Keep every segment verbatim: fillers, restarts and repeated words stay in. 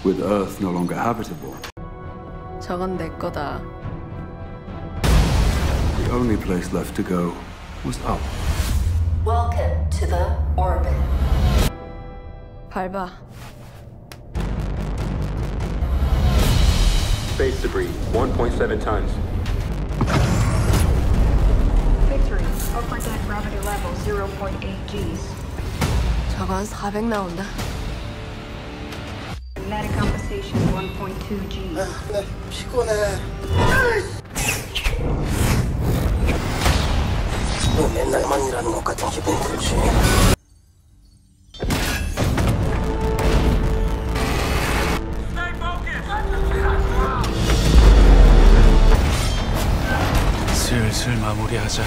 with Earth no longer habitable, 저건 내 거다. the only place left to go was up. Welcome to the orbit. 밟아. Space debris, one point seven tons. Victory. Upper deck gravity level zero point eight Gs. 저건 사백 나온다. Net compensation one point two Gs. 네, 피곤해. 너 맨날만 일하는 것 같은 기분 들지? 슬슬 마무리하자.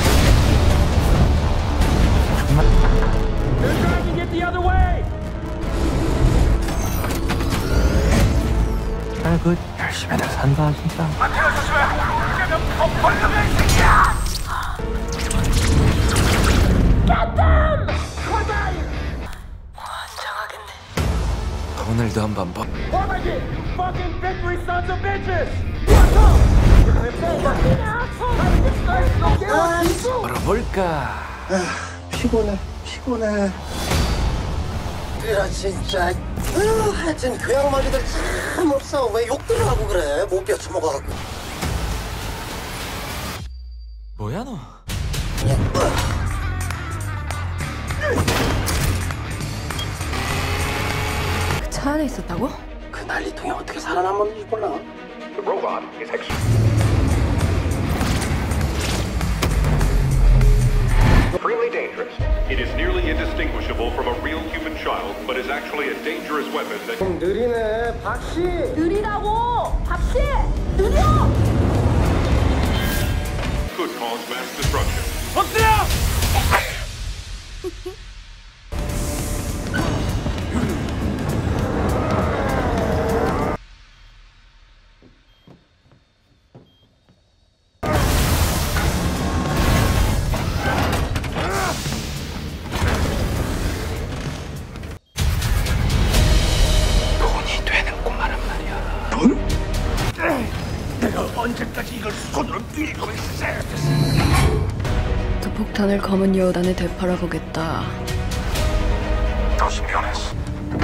They're trying to get the other way. 아, 그 열심히들 산다 진짜. 오늘도 한번 봐. What am I getting? You fucking victory sons of bitches! 걸어볼까? 피곤해, 피곤해. 그래 진짜. 아유, 하여튼 교양머리들 참 없어. 왜 욕들을 하고 그래? 못 벼쳐먹어갖고. 뭐야 너? 차 안에 있었다고? 그 난리통에 어떻게 살아남았는지 몰라. The robot is ex- Extremely dangerous. It is nearly indistinguishable from a real human child, but is actually a dangerous weapon that 좀 느리네, 박씨. 느리다고! 박씨! 느려! could cause mass destruction. 돈이 되는 꼬마란 말이야. 돈? 내가 언제까지 이걸 손으로 밀고 있어야 됐어? 그 폭탄을 검은 여우단에 되팔아 보겠다. 다시 변했어.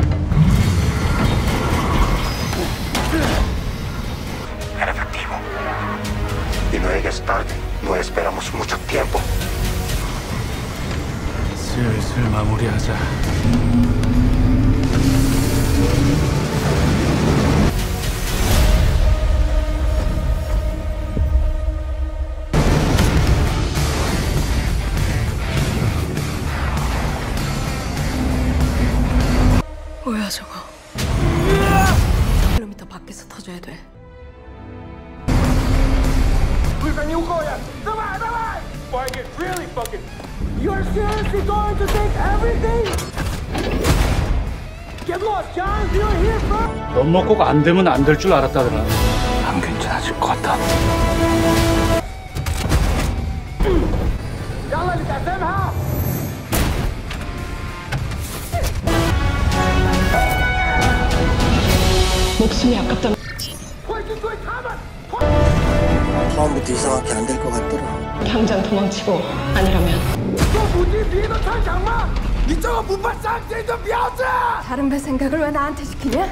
En efectivo. Y no llegues tarde. No esperamos mucho tiempo. 슬슬 마무리하자. 뭐야 저거? 킬로미터 밖에서 터져야 돼. 불쌍히 거야. давай, давай! Before I get really fucking. You're seriously going to take everything? Get lost, John. You're here, bro. 넌 먹고 안 되면 안 될 줄 알았다더라. 안 괜찮아질 것 같다. يلا اللي تعزمها. 목숨이 아깝다. 처음부터 이상하게 안 될 것 같더라. 당장 도망치고 아니라면 다른 배 생각을 왜 나한테 시키냐?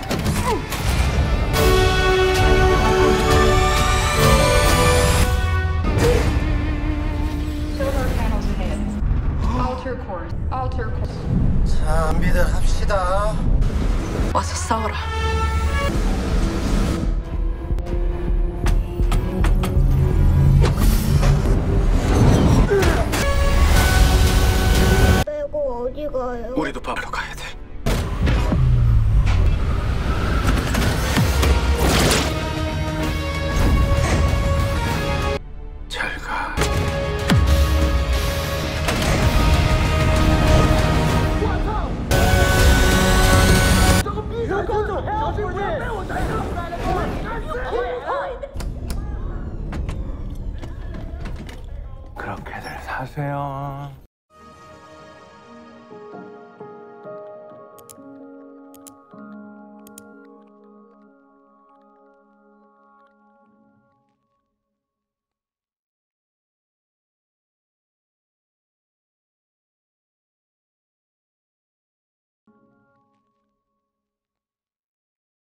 solar panels ahead. Alter course. Alter course. 장비들 합시다. 와서 싸워라. 빼고 어디 가요? 우리도 밥으러 가야 돼. 잘 가. 그렇게들 사세요.